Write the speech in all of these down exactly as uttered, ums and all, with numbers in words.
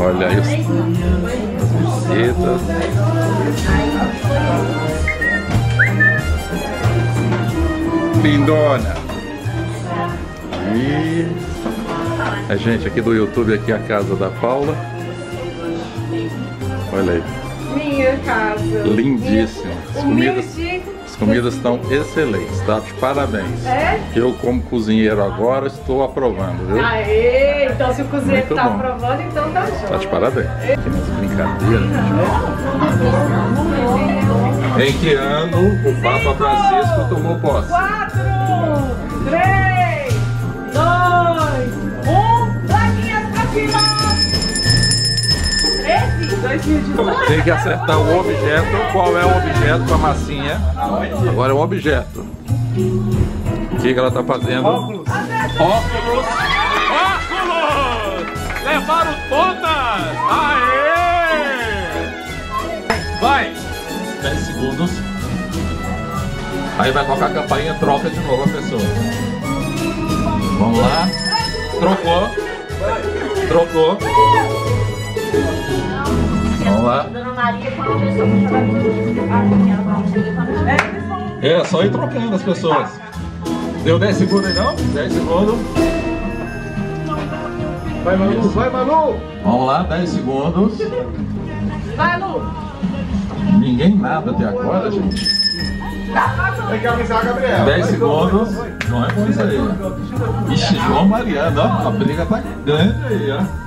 Olha aí os, as visitas. Lindona. E a gente aqui do YouTube, aqui a casa da Paula. Olha aí. Minha casa. Lindíssima. As comidas, as comidas estão excelentes, tá? De parabéns. É? Eu, como cozinheiro agora, estou aprovando, viu? Aê! Então se o cozinheiro Muito tá bom. aprovando, então tá show. Tá de parabéns. Aqui nas brincadeiras, gente. Em que ano o Papa Francisco tomou posse? Quatro, três, dois, um, plaquinhas pra cima! Tem que acertar o objeto. Qual é o objeto com a massinha? Agora é um objeto. O que, que ela tá fazendo? Óculos! Óculos! Óculos! Levaram todas! Aê! Vai! dez segundos. Aí vai colocar a campainha, troca de novo a pessoa. Vamos lá. Trocou. Trocou. Vamos lá. É, só ir trocando as pessoas. Deu dez segundos aí não? dez segundos. Vai, Manu, vai, Manu! Vamos lá, dez segundos. Vai, Lu! Ninguém nada até agora, gente. Tem que avisar a Gabriela. dez segundos. Não é bom isso aí. Ixi, João Mariano, ó. A briga tá grande aí, ó.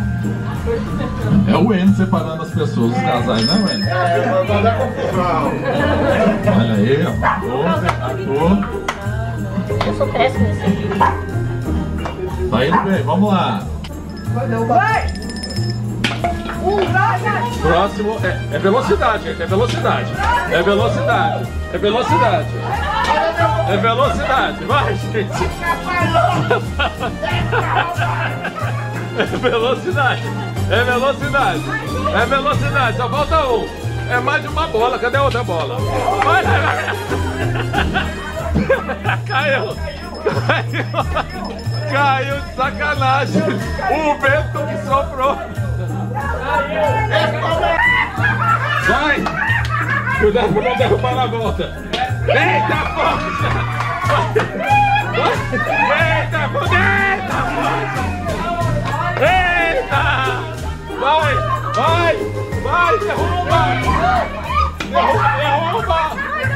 É o N separando as pessoas, os casais, né, N? É, vai dar confusão. Olha aí, ó. Ator. Eu sou péssimo nesse aqui. Tá indo bem, vamos lá. Vai! Um, dois, Próximo é, é velocidade, gente. É velocidade. É velocidade. É velocidade. É velocidade. Vai, gente. É velocidade. É velocidade. É velocidade. Só falta um. É mais de uma bola. Cadê a outra bola? Vai, vai, vai. Caiu. Caiu. Caiu de sacanagem. O vento que soprou. Vai! Cuidado pra não derrubar na volta. Eita, força! Eita, eita, força! Eita! Vai, vai, vai, derruba! Derruba!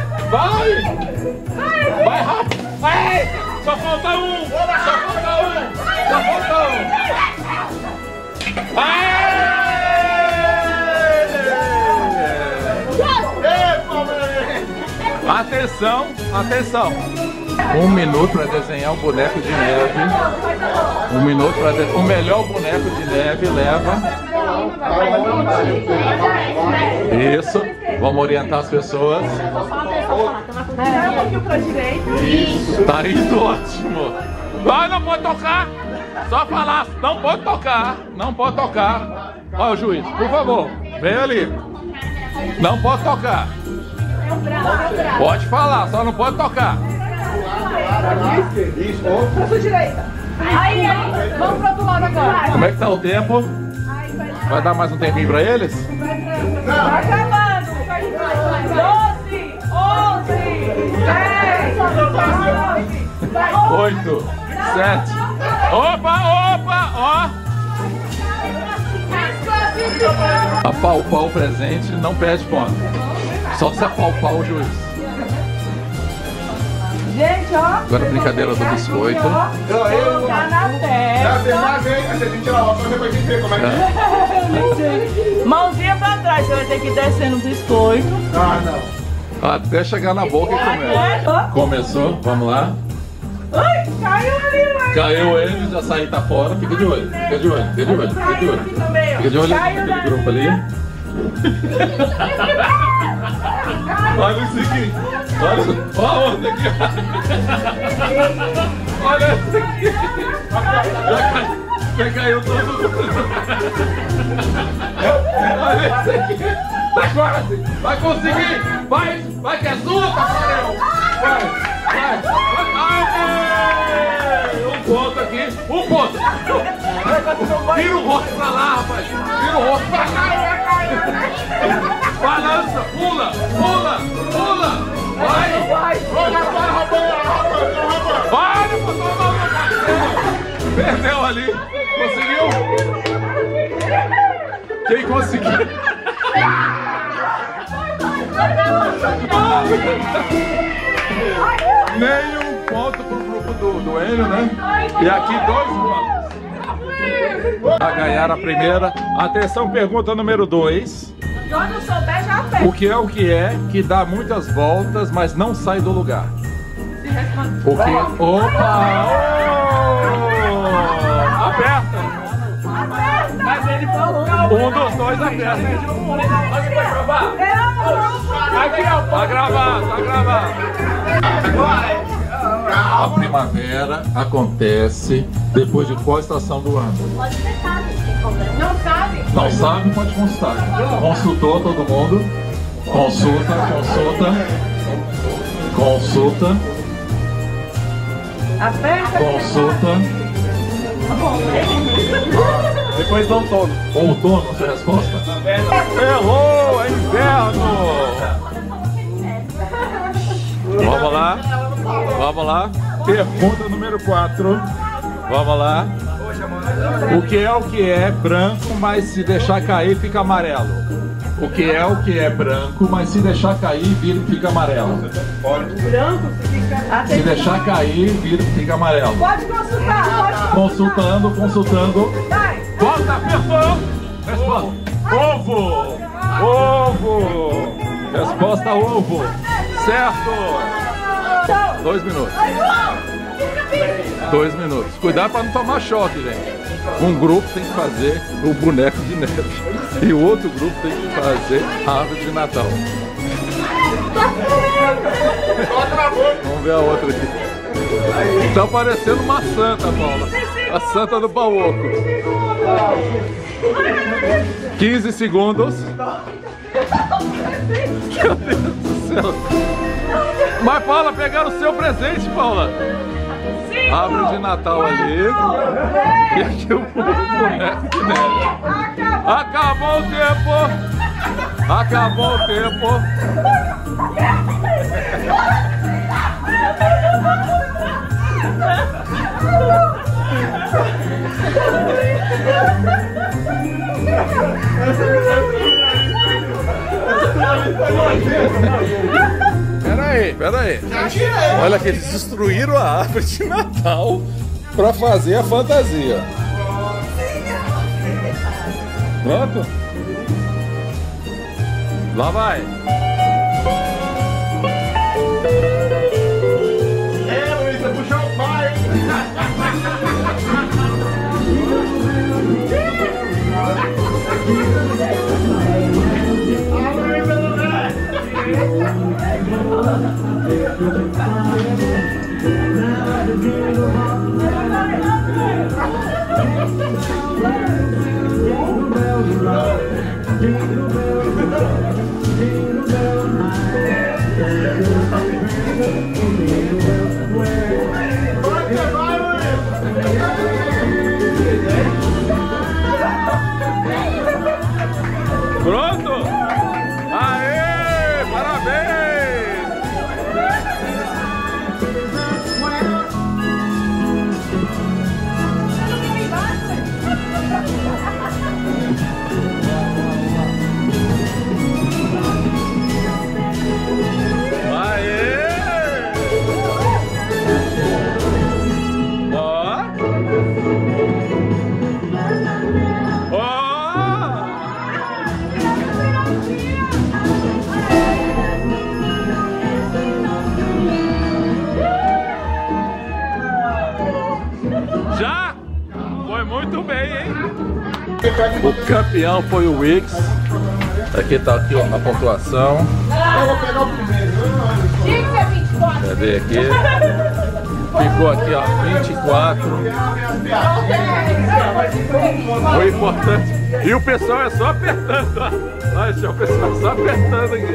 Vai! Vai rápido! Vai! Só falta um! Só falta um! Só falta um! Aê! Atenção, atenção! Um minuto para desenhar o boneco de neve. Um minuto para desenhar. O melhor boneco de neve leva. Isso. Vamos orientar as pessoas. um pouquinho pra direita. Tá indo ótimo. Vai, não pode tocar. Só falar, não pode tocar. Não pode tocar. Olha o juiz, por favor, vem ali. Não pode tocar. Pode falar, só não pode tocar. Isso, Pra sua direita. Aí, aí. Vamos pro outro lado agora. Como é que tá o tempo? Vai dar mais um tempinho pra eles? Tá acabando. doze, onze, dez, nove, Oito, sete. Opa, opa, ó. Apalpar o presente não perde ponto. Só se apalpar o juiz. Gente, ó. Agora a brincadeira do biscoito. Colocar na Já testa. tem mais, hein? Se a gente tirar lá, pra gente ver como é que é. Mãozinha pra trás, você vai ter que ir descendo o biscoito. Ah, não. Até chegar na boca e comer. Começou, vamos lá. Ai, caiu ali, mãe. Caiu ele, já saiu, tá fora. Fica de olho, fica de olho, fica de olho, fica de olho. Fica de olho naquele grupo ali. Olha isso aqui. Olha, olha a outra aqui. Olha essa aqui. Já, cai, já caiu todo. Olha esse aqui. Tá quase. Vai conseguir. Vai, vai que é sua, Tafarel. Vai, vai, vai. Aê! Um ponto aqui. aqui. Um ponto. Vira o rosto pra lá, rapaz. Vira o rosto pra lá. Balança, pula, pula, pula. Vai. Vai, vai, não botou a mão no parceiro. Perdeu ali. Conseguiu? Quem conseguiu? Nenhum ponto pro grupo do, do Enio, né? E aqui dois pontos. A ganhar a primeira. Atenção, pergunta número dois. Quando eu souber, já aperta. O que é o que é que dá muitas voltas, mas não sai do lugar? O que? Opa! Oh! Aperta! Mas ele falou. Um dos dois aperta. Aqui, ó. Tá gravado, tá gravado. A primavera acontece depois de qual estação do ano? Pode ser sabe, tem problema. Não sabe? Não sabe? Pode consultar. Consultou todo mundo? Consulta, consulta. Consulta. Aperta. Consulta. Depois do outono. Outono, sua resposta? Errou, é inverno! Vamos lá, vamos lá. Pergunta número quatro. Vamos lá. O que é o que é branco, mas se deixar cair fica amarelo? O que é o que é branco, mas se deixar cair vira fica amarelo? Branco, você fica. Se deixar cair vira fica amarelo. Pode consultar, pode consultar. Consultando, consultando. Vai. Volta, apertou! Resposta: ovo! Ovo! Resposta: ovo! Certo! Dois minutos. Dois minutos. Cuidado para não tomar choque, gente. Um grupo tem que fazer o boneco de neve e o outro grupo tem que fazer a árvore de Natal. Vamos ver a outra aqui. Tá parecendo uma santa, Paula. A santa do pau oco. quinze segundos. Meu Deus do céu. Mas, Paula, pegaram o seu presente, Paula. Árvore de Natal ali. E aqui o boneco de neve. Acabou o tempo. Acabou o tempo. Peraí, peraí. Olha que eles destruíram a árvore de Natal pra fazer a fantasia. Pronto? Lá vai. É, Luísa, puxou o pai. Pronto? Aê! Parabéns! Aê! Ó! Ó! Já? Foi muito bem, hein? O campeão foi o Wix. Aqui tá aqui ó, a pontuação. Eu vou pegar o primeiro. Tinha que ser vinte e quatro. Cadê aqui? Ficou aqui, ó, vinte e quatro. Foi importante. E o pessoal é só apertando, ó. Olha só, o pessoal só apertando aqui.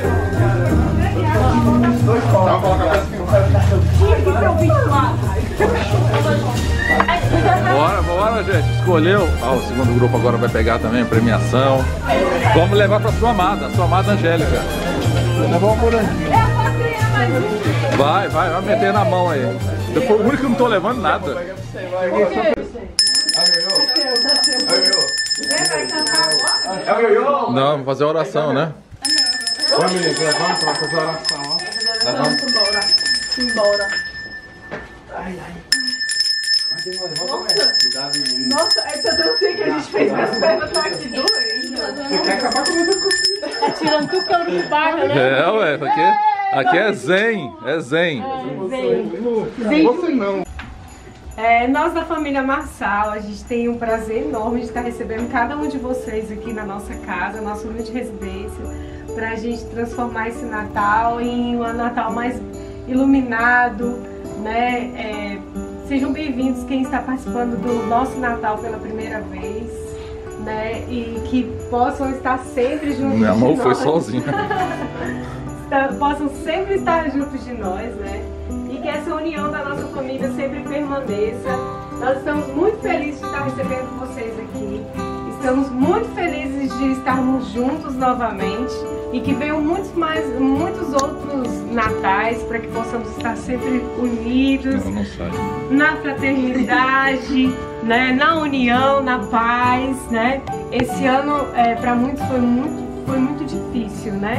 Tá, coloca pra cima. Tinha que ser vinte e quatro. Bora, bora, gente. Escolheu. Ah, o segundo grupo agora vai pegar também a premiação. Vamos levar pra sua amada, sua amada Angélica. Levar um moranguinho. Vai, vai, vai meter na mão aí. Eu fui o único que não tô levando nada. Não, vamos fazer a oração, né? Vamos, Lívia, levanta pra fazer a oração, ó. Vamos embora. Embora. Ai, ai. Nossa, essa dancinha que a gente fez com as pernas tá aqui doendo. Você quer acabar com muita coisa? Tá tirando tudo que eu não pago, né? É, ué, aqui, aqui é zen, é zen. Você não. É, nós da família Marçal, a gente tem um prazer enorme de estar recebendo cada um de vocês aqui na nossa casa, nossa humilde residência, para a gente transformar esse Natal em um Natal mais iluminado, né? É, sejam bem-vindos quem está participando do nosso Natal pela primeira vez, né? E que possam estar sempre juntos. Meu amor de foi nós. sozinho. Possam sempre estar juntos de nós, né? E que essa união da nossa família sempre permaneça. Nós estamos muito felizes de estar recebendo vocês aqui. Estamos muito felizes de estarmos juntos novamente e que venham muitos mais, muitos outros natais para que possamos estar sempre unidos, Não, não sai. na fraternidade, né? Na união, na paz, né? Esse ano é, para muitos foi muito, foi muito difícil, né?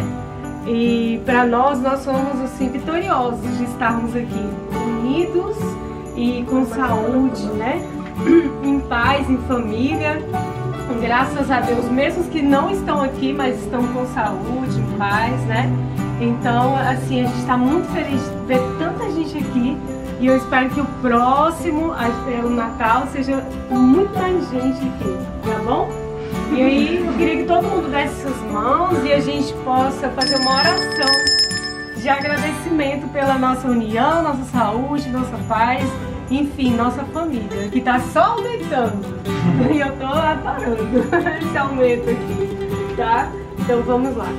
E para nós, nós somos assim vitoriosos de estarmos aqui unidos e com saúde, né? Em paz, em família. Graças a Deus, mesmo que não estão aqui, mas estão com saúde, em paz, né? Então, assim, a gente está muito feliz de ver tanta gente aqui e eu espero que o próximo, o Natal, seja muito mais gente aqui, tá bom? E aí, eu queria que todo mundo desse suas mãos e a gente possa fazer uma oração de agradecimento pela nossa união, nossa saúde, nossa paz, enfim, nossa família, que tá só aumentando. E eu tô adorando esse aumento aqui, tá? Então vamos lá.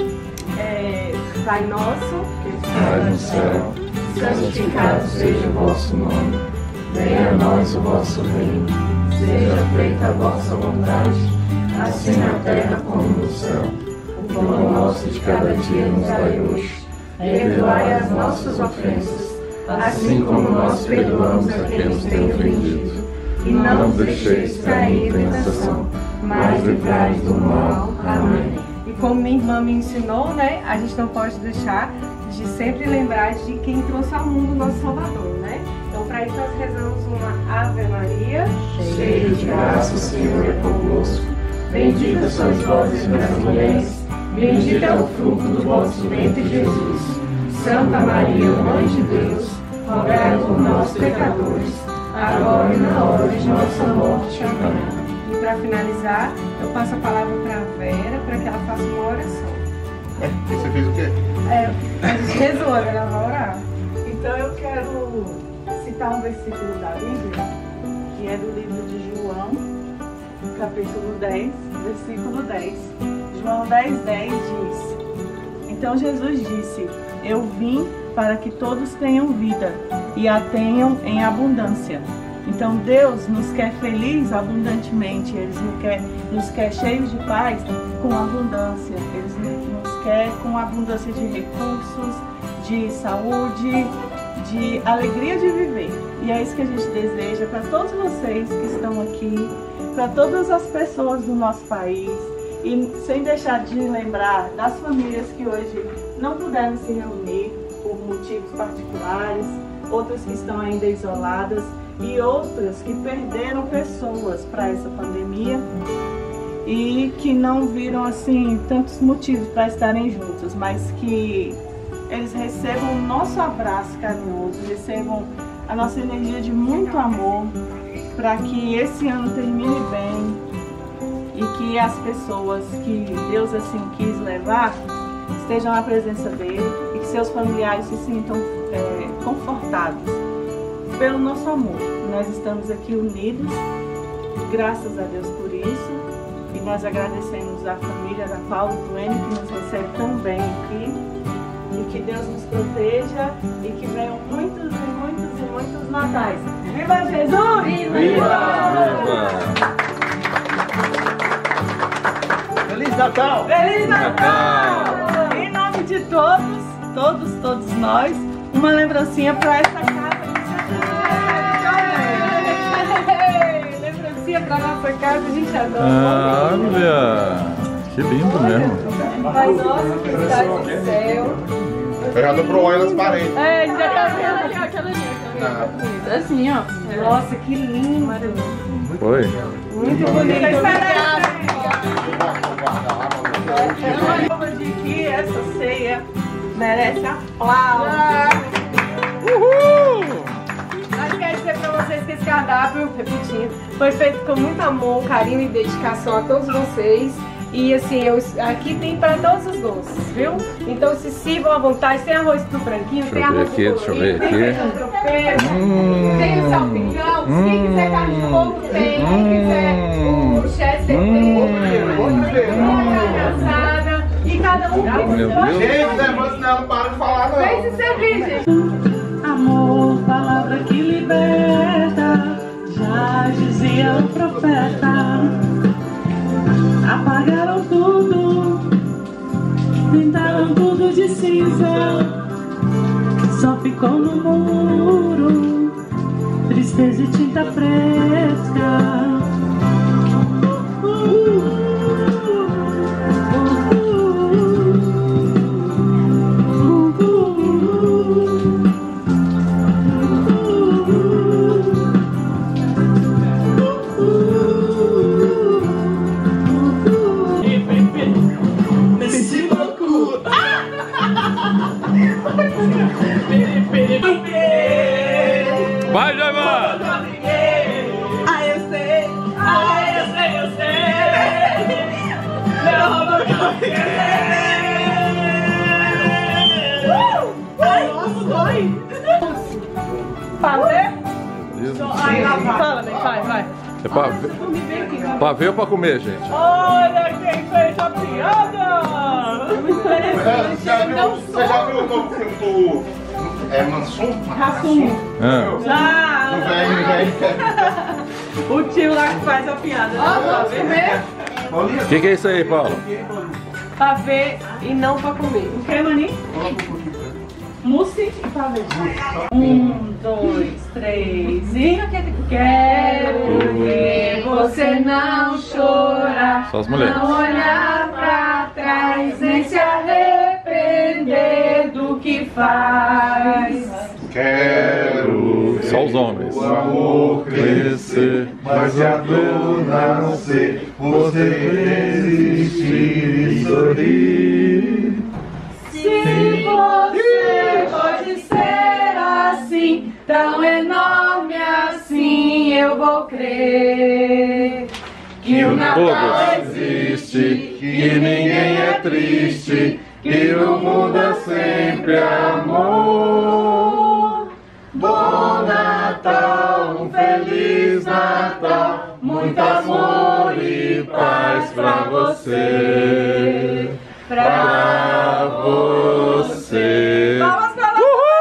É, Pai nosso, que Estás no céu, santificado seja o vosso nome. Venha a nós o vosso reino. Seja feita a vossa vontade, assim na terra como no céu. O pão nosso de cada dia nos dai hoje. Perdoai as nossas ofensas, assim como nós perdoamos a quem nos tem ofendido. E não nos deixeis cair em tentação, mas livrai-nos do mal. Amém. E como minha irmã me ensinou, né, a gente não pode deixar de sempre lembrar de quem trouxe ao mundo o nosso Salvador, né? Então, para isso, nós rezamos uma Ave Maria. Cheio de graça, o Senhor é convosco. Bendita sois vós entre as mulheres, bendito é o fruto do vosso ventre, Jesus. Santa Maria, Mãe de Deus, rogai por nós, pecadores, agora e na hora de nossa morte. Amém. E para finalizar, eu passo a palavra para a Vera, para que ela faça uma oração. Ué, e você fez o quê? É, a gente rezou, agora ela vai orar. Então eu quero citar um versículo da Bíblia, que é do livro de João, capítulo dez, versículo dez. João dez, dez diz: Então Jesus disse: Eu vim para que todos tenham vida e a tenham em abundância. Então Deus nos quer feliz abundantemente, Ele nos quer, nos quer cheios de paz com abundância, Ele nos quer com abundância de recursos, de saúde, de alegria de viver. E é isso que a gente deseja para todos vocês que estão aqui, para todas as pessoas do nosso país. E sem deixar de lembrar das famílias que hoje não puderam se reunir por motivos particulares, outras que estão ainda isoladas e outras que perderam pessoas para essa pandemia e que não viram assim tantos motivos para estarem juntos, mas que eles recebam o nosso abraço carinhoso, recebam a nossa energia de muito amor para que esse ano termine bem e que as pessoas que Deus assim quis levar estejam na presença dele e que seus familiares se sintam é, confortados pelo nosso amor. Nós estamos aqui unidos, graças a Deus por isso, e nós agradecemos a família da Paulo Duene que nos recebe tão bem aqui, e que Deus nos proteja e que venham muitos e muitos e muitos natais. Viva Jesus! Viva! Viva! Feliz Natal! Feliz Natal! Em nome de todos, todos, todos nós, uma lembrancinha para essa casa de lembrancinha para nossa casa, a gente adora. Ah, olha! Que lindo mesmo! Pai nosso que está no céu. Eu já dou pro olho nas paredes. É, já tá vendo aquela linha. Assim, ó. Nossa, que lindo! Foi? Muito bonito. É uma prova de que essa ceia merece aplausos. Uhul! Mas quero dizer pra vocês que esse cardápio, repetindo, foi feito com muito amor, carinho e dedicação a todos vocês. E assim, eu, aqui tem para todos os gostos, viu? Então se sirvam à vontade, tem arroz do branquinho, Deixa tem eu ver arroz aqui, do deixa eu ver colorido, tem aqui. feijão tropeiro, Hum. tem o salpicão, se quem quiser carne de porco tem, quem quiser o chester tem, Hum. carne assada, e cada um tem Meu o seu. Deus. Gente, levanta, senão não para de falar, não. Vem se servir, gente. Amor, palavra que liberta, já dizia o profeta. Apagaram tudo, pintaram tudo de cinza, só ficou no muro tristeza e tinta fresca. Vai, Javan! Ah, eu sei, ah, eu sei, eu sei. Meu amor, ai, como dói. Fazer? Ai, lá, fala, bem, vai, vai. É pra ver, pra ver ou pra comer, gente? Olha quem fez a piada! Muito Você interessante. já viu, você já viu o novo filme do... É Mansum? Rassum. Ah. Já! Do velho, velho. O tio lá que faz a piada. Ó, vamos ver. O que, que é isso aí, Paulo? Pra ver e não pra comer. O que, Mani? Mousse e pavê. Um, dois, três e... Quero ver você não chorar, Só as mulheres. não olhar pra trás, nem se arrepender do que faz. Quero Só os homens. o amor crescer, mas a dor nascer, você existir e sorrir. Se você pode ser assim, tão enorme assim, eu vou crer que o Natal existe, que ninguém é triste, que o mundo é sempre amor. Bom Natal, um Feliz Natal, muito amor e paz pra você, pra você. Vamos pra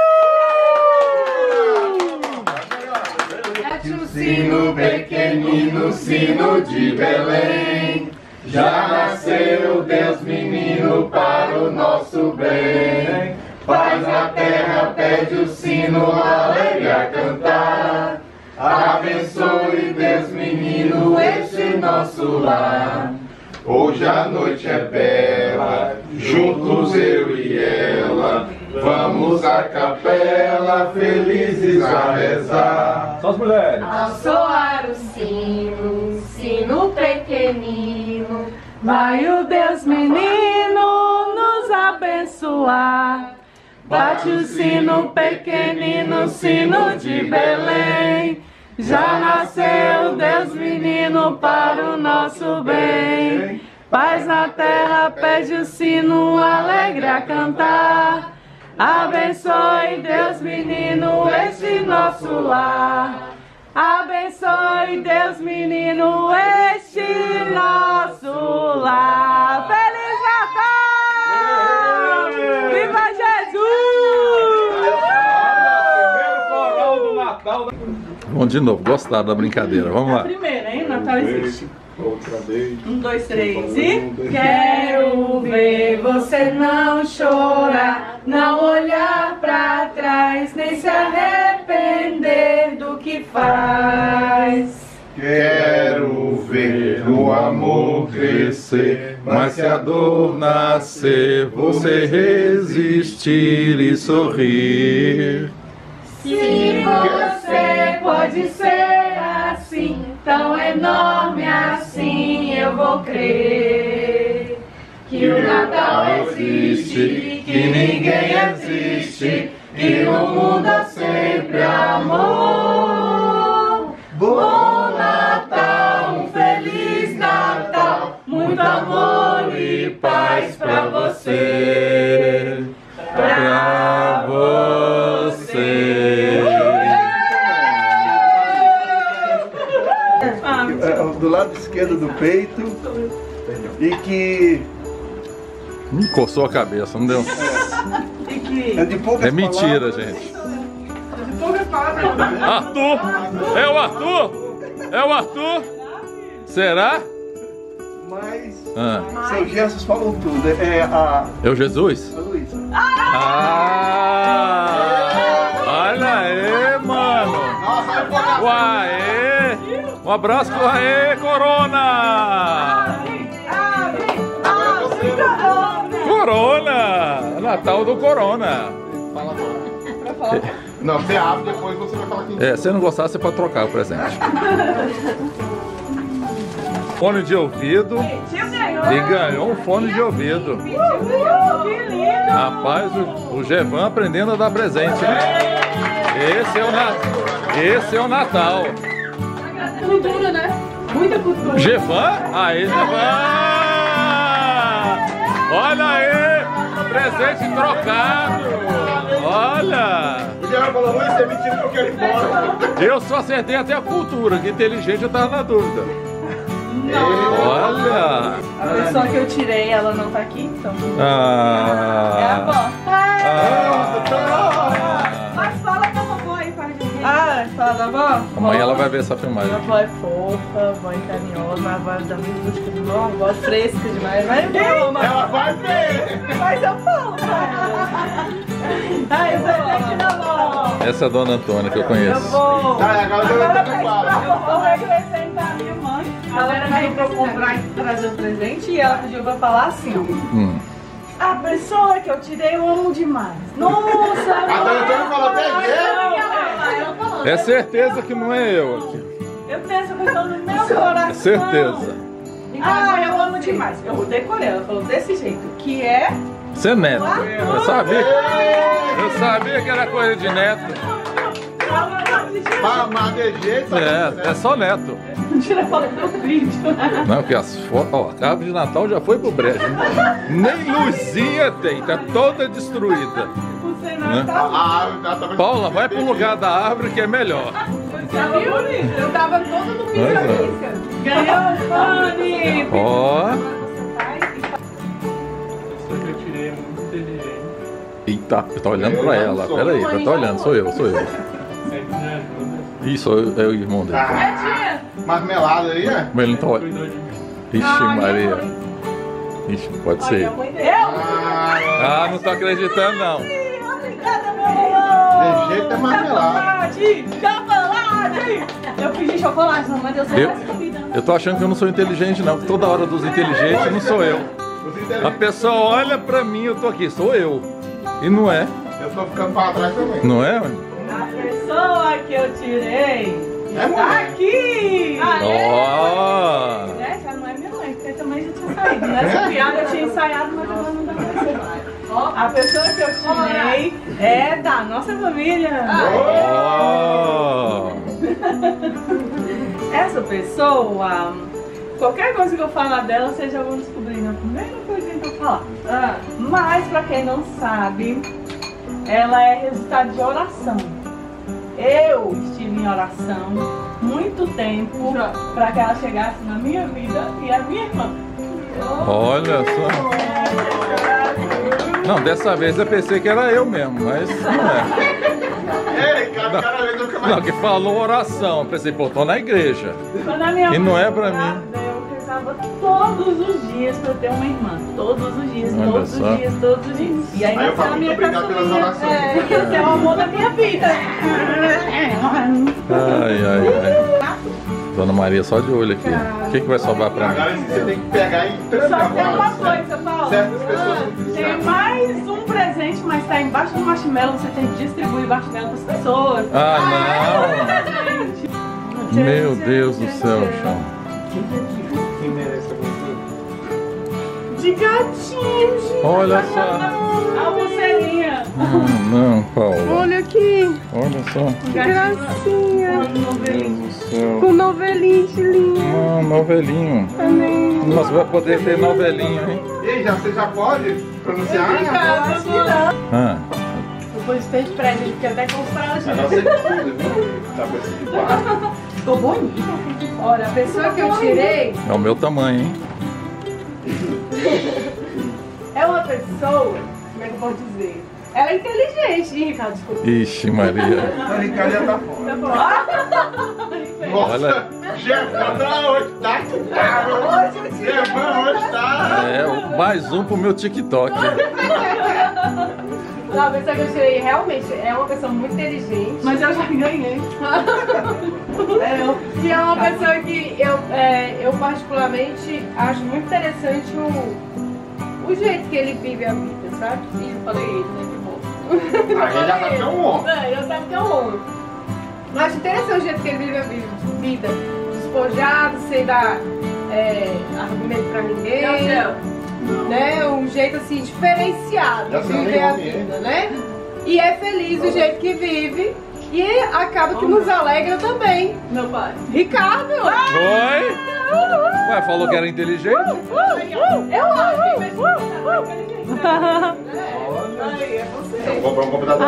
Que o sino pequenino, sino de Belém, já nasceu Deus menino para o nosso bem. Paz na terra, pede o sino alegre a cantar. Abençoe Deus menino este nosso lar. Hoje a noite é bela, juntos eu e ela, vamos à capela, felizes a rezar. Só as mulheres. Ao soar o sino, sino pequenino, vai o Deus menino nos abençoar. Bate o sino pequenino, sino de Belém, já nasceu Deus menino para o nosso bem. Paz na terra, pede o sino alegre a cantar. Abençoe Deus menino este nosso lar. Abençoe Deus menino este nosso lar. Feliz Natal! Viva Jesus! Primeiro coral do Natal. Bom, de novo, gostaram da brincadeira. Vamos lá. A primeira, hein? Natal existe. Outra vez. Um, dois, três e... Quero ver você não chorar, não olhar pra trás, nem se arrepender do que faz. Quero ver o amor crescer, Mas se a dor nascer, você resistir e sorrir. Se você pode ser assim, tão enorme assim, eu vou crer que o Natal existe, que ninguém existe, e no mundo há sempre amor. Bom Natal, um feliz Natal, muito amor e paz pra você, pra você. Do lado esquerdo do peito e que Hum, coçou a cabeça, não deu? E que... é de poucas É mentira, palavras. gente. De poucas palavras. Arthur! É o Arthur? É o Arthur? Será? Mas Ah, seus gestos falam tudo. É a, é o Jesus? a Luísa. Ah! Olha aí, mano! Uaê! Um abraço pro Aê, Corona! Corona! Natal do Corona! Não, você abre depois você vai falar quem. É, se não gostar, você pode trocar o presente. Fone de ouvido. E ganhou um fone de ouvido. Que lindo! Rapaz, o, o Gevan aprendendo a dar presente, né? Esse é o, na... Esse é o Natal. Cultura, né? Muita cultura. Gevan? Aí, Gevan! Olha aí! Presente trocado! Olha! O Guilherme falou, Luiz, você é mentira que eu quero ir embora. Eu só acertei até a cultura, que inteligente eu tava na dúvida. Olha! A pessoa que eu tirei, ela não tá aqui, então... Ah, É a avó. ah, Mas fala da vovó aí, para de ver. Ah, fala da avó? amanhã ela vai ver essa filmagem. A avó é fofa, a avó é carinhosa, a avó é da minha busca de novo, a avó é fresca demais. Mas eu falo, mas... Ela vai ver. Mas eu falo pra ela. Ai, eu vou aqui na avó. Essa é a dona Antônia que eu Eu conheço. vou. Ah, agora eu Agora tô vai preocupado. pra vovó, vai acrescentar a minha mãe. Ela pediu pra eu comprar e trazer um presente e ela pediu pra eu falar assim, ó. Hum. A pessoa que eu tirei eu amo demais. Nossa! A dona Antônia falou até Não, ver. é. É certeza que não é eu aqui. Eu tenho essa pessoa no meu coração. É certeza. Ah, eu amo demais. Eu decorei, ela falou desse jeito, que é... Você é neto. Eu sabia, eu sabia que era coisa de neto. Ah, mas de jeito. É, é só neto. Tira a foto do vídeo. Não, que as fotos. Ó, a árvore de Natal já foi pro brejo. Nem luzinha tem, tá toda destruída. Você Né? não tá... Ah, ela tava... Paula, vai pro lugar da árvore que é melhor. Tava bonito. Eu tava toda no Pois piso é. da risca. Ganhou o fone. Ó. Só que eu tirei é muito inteligente. Eita, eu tô olhando pra ela. Pera aí, eu tô olhando, sou eu, sou eu. Sempre me ajuda. Ih, sou eu, é o irmão dele. Ah, marmelada aí, é? Mas ele não tá olhando. Cuidou de mim. Ixi, Maria. Ixi, pode ser. Eu? Ah, Ah, não tô acreditando, não. Obrigada, meu de jeito é marmelada. Chocolate! Chocolate! Eu pedi chocolate, não, mas deu Eu, certo comida. eu tô achando que eu não sou inteligente, não. Toda hora dos inteligentes não sou eu. A pessoa olha pra mim, eu tô aqui, sou eu. E não é. Eu tô ficando pra trás também. Não é, mano? A pessoa que eu tirei É tá mulher. aqui! Ó. É, já não é minha mãe, porque eu também já tinha saído. Nessa piada eu tinha ensaiado, mas agora não dá pra ser. A pessoa que eu tirei é da nossa família. Ó. Essa pessoa, qualquer coisa que eu falar dela, vocês já vão descobrir na primeira coisinha que eu falar. Mas, pra quem não sabe, ela é resultado de oração. Eu estive em oração muito tempo para que ela chegasse na minha vida e a minha irmã. Olha só. Não, dessa vez eu pensei que era eu mesmo, mas não é. Ei, cara, cada vez eu fico mais... Não, que falou oração. Eu pensei, pô, tô na igreja. Quando a minha E mãe não é pra grávida, eu rezava todos os dias pra eu ter uma irmã. Todos os dias, Olha todos só. os dias, todos os dias. E aí Aí eu nasceu falo, a minha muito obrigado pelas caçulinha. orações. É, e esse é o amor da minha vida. Ai, ai, ai. Dona Maria só de olho aqui. O que, que vai sobrar pra Agora mim? você tem que pegar e Só trancar. tem uma coisa, Paulo. Certas pessoas não Tem precisam. mais um presente, mas tá embaixo do marshmallow. Você tem que distribuir o marshmallow pras pessoas. Ah, Gente. não! Meu Deus do céu, chão. Quem merece alguma De gatinho, gente. Olha só. A pulseirinha. Hum, não, Paulo. Olha aqui, Olha só. que gracinha. Meu Deus do céu. Com novelinho de linha. Ah, novelinho. Também. Nossa, vai poder ter novelinho, hein? coisa? E aí, já, você já pode pronunciar? Ah, Depois tem de presente, porque até comprar A nossa é de tudo, viu? Tá com esse de quatro. Ficou bonita. Olha, a pessoa que eu tirei é o meu tamanho, hein? É uma pessoa, como é que eu posso dizer? Ela é inteligente. Ih, Ricardo, desculpa. Ixi, Maria. A Ricardo já tá fora. Tá bom. Nossa, Olha. Jefão hoje tá que tá. Jefão hoje tá. É, mais um pro meu TikTok. Não, a pessoa que eu tirei realmente é uma pessoa muito inteligente. Mas eu já ganhei. É eu. E é uma pessoa que eu, é, eu particularmente acho muito interessante o, o jeito que ele vive a vida, sabe? Ih, eu falei ele, né? Que bom. Aí já sabe que é um homem. É, eu sabe que é um homem. Eu acho interessante o jeito que ele vive a vi- vida. Despojado, sem dar é, argumento pra ninguém. Né? Um jeito assim diferenciado Já de sei viver a onde é. vida, né? E é feliz do jeito que vive. E acaba que nos alegra também. Meu pai. Ricardo! Oi? Ué, falou que era inteligente? Eu acho! Aí, é você. Vamos comprar um computador.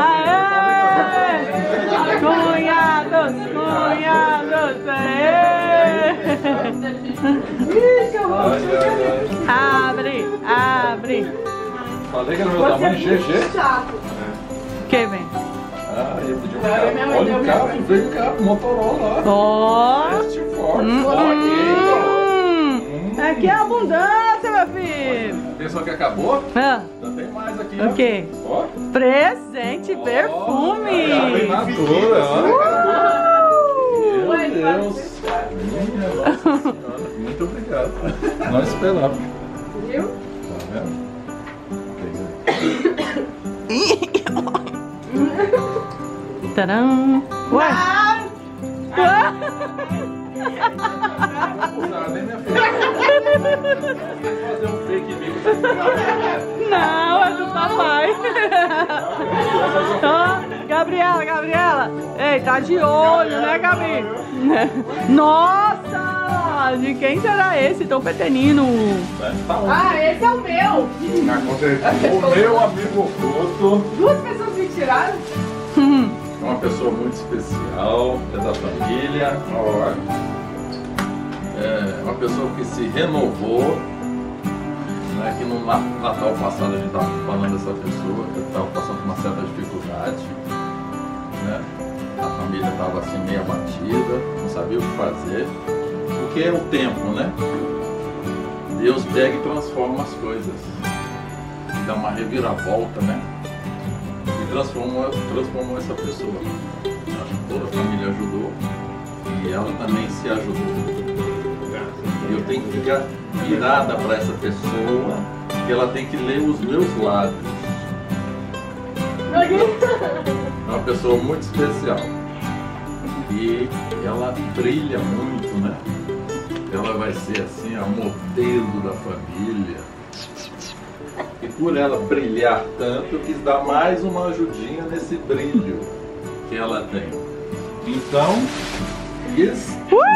Cunhados, cunhados, abre, abre. Falei que era o meu tamanho, G G. Chato. Quem vem? Ah, eu pedi um carro. Olha o carro, veio o carro, Motorola. Ó! Este forte. Hum, Hum. aqui é abundância, meu filho. Pensou que acabou? Ah, Ainda tem mais aqui. o quê? Ó. Presente, perfume. Ó, bem madura, ó. Meu Ué, Deus. Minha Nossa Senhora. Muito obrigado. Não esperava. Viu? Tá vendo? Tcharam. Ué? Não, nem minha filha. Fazer um fake news. Não, é do papai. Ó, Gabriela, Gabriela. Ei, tá de olho, né, Gabi? Nossa! De quem será esse tão pequenino? Ah, esse é o meu. Ah, com certeza. O meu amigo Couto Duas pessoas me tiraram. é uma pessoa muito especial, é da família. Ó, é uma pessoa que se renovou. Né, que no Na- Natal passado a gente estava falando dessa pessoa, que estava passando por uma certa dificuldade. Né? A família estava assim meio abatida, não sabia o que fazer. Porque é o tempo, né? Deus pega e transforma as coisas. E dá uma reviravolta, né? E transformou, transformou essa pessoa. Acho que toda a família ajudou. E ela também se ajudou. E eu tenho que ficar virada para essa pessoa, que ela tem que ler os meus lábios. É uma pessoa muito especial. E ela brilha muito, né? Ela vai ser assim a modelo da família. E por ela brilhar tanto, eu quis dar mais uma ajudinha nesse brilho que ela tem. Então, quis.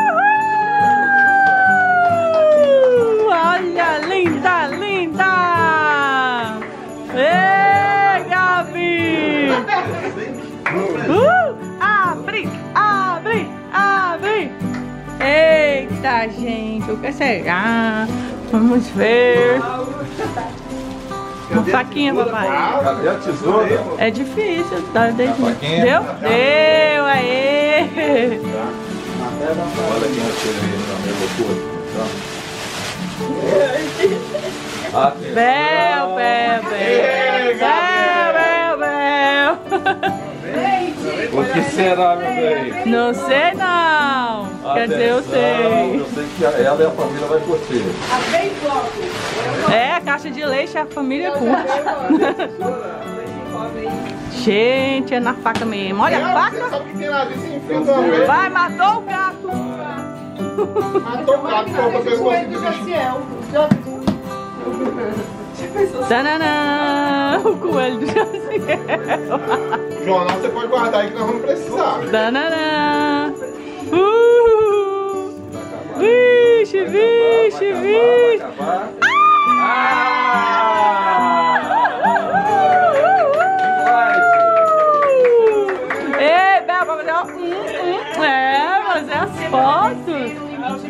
Olha, linda, linda! Ei, Gabi! Uh, abre, abre, abre! Eita, gente, o que será? Vamos ver. Uma faquinha, papai. Cadê a tesoura? É difícil, tá? Deu? faquinha. Deu? Deu, aê! Olha quem eu tirei na minha loucura. Atenção. Bel, bel, bel. Bel, bel, bel. O que será, meu bem? Não sei não. Quer dizer, eu Atenção, sei. Eu sei que ela e a família vai curtir. É, a caixa de leite a família curte. Gente, é na faca mesmo. Olha a Você faca. sabe que tem lá, você enfia uma vez. Vai, matou o gato. Matou o gato, colocou o pescoço do bicho. Tananã, o coelho do Jaciel. Jornal você pode guardar aí que nós vamos precisar. Tananã. Uh, vixe, vixe, vixe. Ei, Bel, vai fazer um, um, é, fazer as fotos.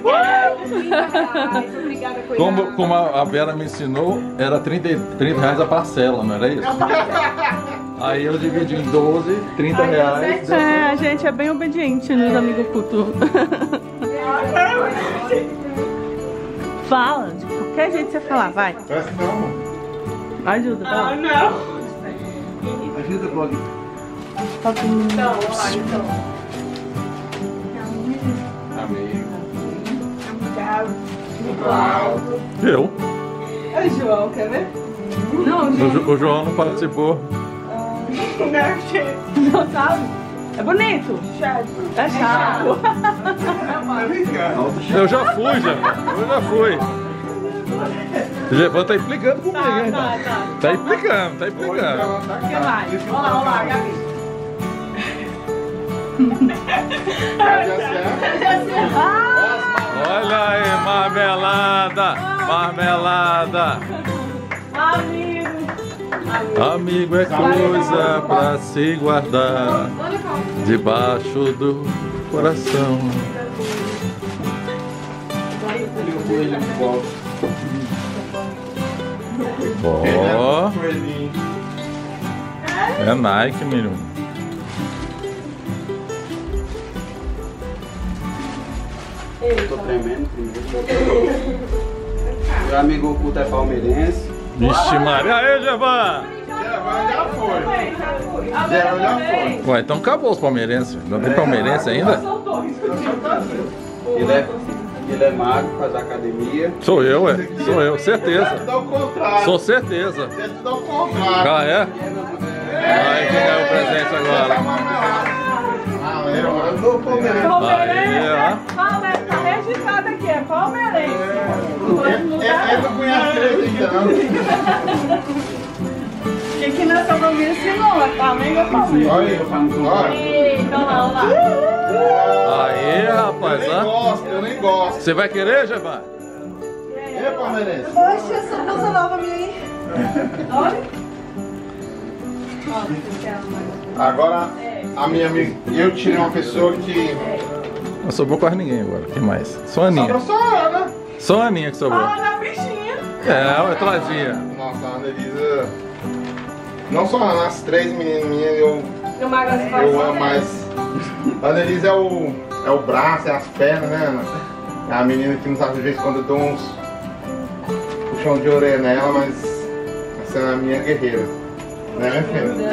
Como, como a a Vera me ensinou, era trinta, trinta reais a parcela, não era isso? Aí eu dividi em doze, trinta reais. É, a gente é bem obediente nos amigos cultos. Fala, de qualquer jeito que você falar, vai. Presta não. Ajuda, tá? Ah, não. Ajuda, blog. Então, olha, então. Amigo. Eu. Eu? É o João, quer ver? Não, O, Jo- o João não participou. não sabe? É bonito. Chato. É chato. Eu já fui, já. Eu já fui. O Gevan tá implicando comigo, hein? Tá, tá. Tá implicando, tá implicando. O que mais? Olha lá, olha lá, Gabi. Olha aí, marmelada, marmelada. Amigo. Amigo é coisa pra se guardar debaixo do coração. Ó, é Nike, menino. Tô tremendo primeiro. Meu amigo oculto é palmeirense. Vixe Maria, aí, Gevan! Já foi. Já já foi. Ué, então acabou os palmeirenses. Não tem palmeirense ainda? Ele é, ele é magro, faz academia. Sou eu, ué. Sou eu, certeza. Tudo ao contrário. Sou certeza. É tudo ao contrário. Ah, é? Aí, quem ganhou o presente agora? Ah, eu, eu dou palmeirense. Aí, ó. Palmeirense, tá registrado aqui, é palmeirense. É do cunhado dele, então. O que que nossa família ensinou? É Flamengo ou Palmeiras? Olha aí, olha. Eita, olha lá, olha lá. Aí, rapaz, Eu nem ó. gosto, eu nem gosto. Você vai querer, Gevan? É, palmeirense. Poxa, essa bolsa nova minha aí. Olha. Agora, a minha amiga, eu tirei uma pessoa que... Não sobrou quase ninguém agora. Quem mais? Só a Aninha. Só só Ana. Só a Aninha que sobrou. Olha a bichinha. É, olha, tadinha. Nossa, a Annelisa... Não só a Ana, as três meninas minhas eu, Eu mago as eu amo mais. A Annelisa é o, é o braço, é as pernas, né, Ana? É a menina que não sabe de vez em quando eu dou uns puxão de orelha nela, mas essa é a minha guerreira. Né, minha filha?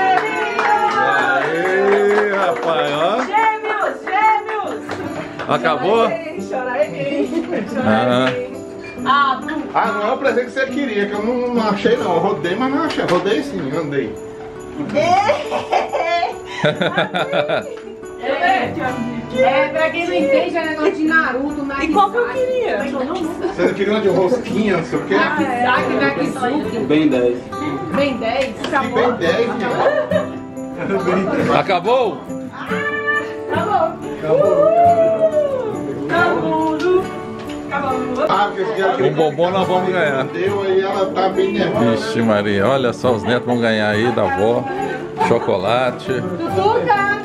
Aí, rapaz, ó. Gêmeos, gêmeos. Acabou? Chora aí, chora Ah. aí. Ah, Bruno. Ah, não é o presente que você queria, que eu não, não achei não. Eu rodei, mas não achei. Rodei sim, andei. É, pra quem não entende, é negócio de Naruto, Naruto. E qual que eu queria? Você não queria de rosquinha, não sei o quê? Nagisaki, Nagisaki. Bem dez. Bem dez. Que bem dez, né? Acabou? Ah, porque esse dia Um bombom nós vamos ganhar. deu aí, ela tá bem nervosa. Vixe Maria, olha só, os netos vão ganhar aí da avó. Chocolate. Tutuca.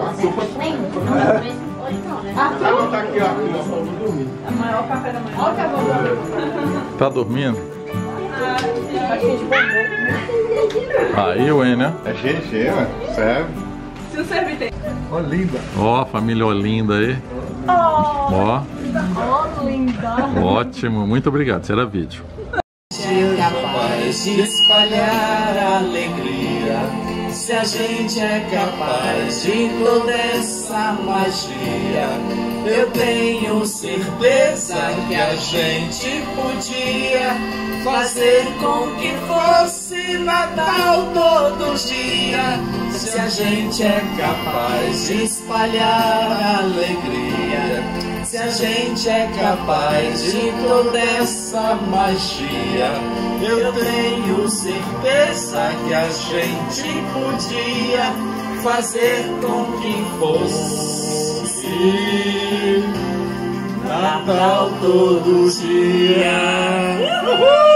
Ela tá aqui, ó. O maior café da manhã. Olha o que a vovó. Tá dormindo? Aí, Wênia. É G G, ué. Serve. Se o servir tem. Olinda. Ó, a família Olinda aí. Oh, Ó, oh, linda. ótimo. Muito obrigado. Será vídeo. Capaz de espalhar a alegria, se a gente é capaz de toda essa magia, eu tenho certeza que a gente podia fazer com que fosse Natal todo dia. Se a gente é capaz de espalhar a alegria, se a gente é capaz de toda essa magia, eu tenho certeza que a gente podia fazer com que fosse Natal todo dia. Uhul!